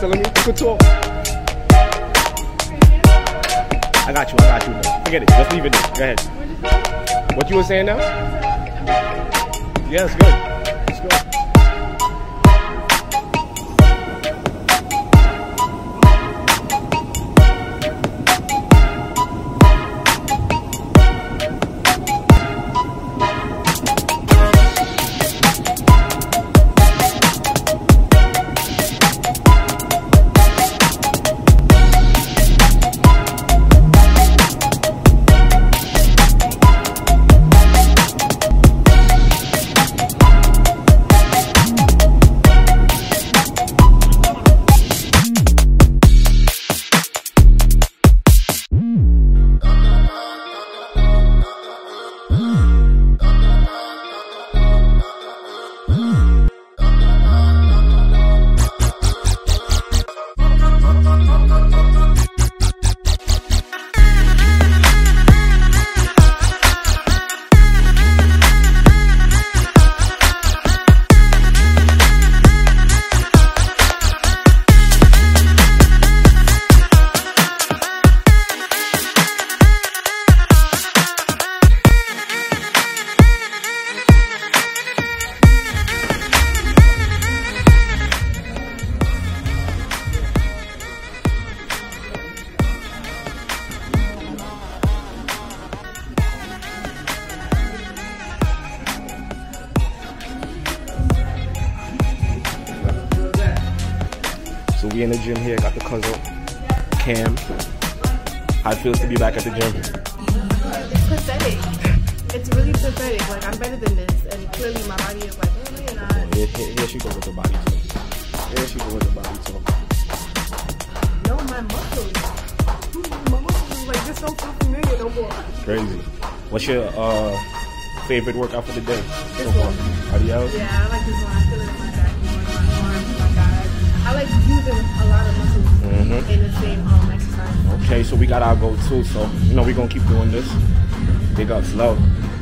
telling me? You could talk. I got you. No, forget it. Just leave it there. Go ahead. What you were saying now? Yeah, it's good. It's good. So we in the gym here, got the cousin, Cam. How it feels to be back at the gym? It's pathetic. It's really pathetic. Like, I'm better than this, and clearly my body is like, oh, you're not. Here she goes with the body talk. Here she goes with the body talk. No, my muscles. My muscles is like, just don't feel familiar no more. Crazy. What's your favorite workout for the day? This one. Adios? Yeah, I like this one. I feel it in my back, my arms, my guys. I like using a lot of muscles in the same exercise. Okay, so we got our go-to, so, you know, we're going to keep doing this. Big ups, love.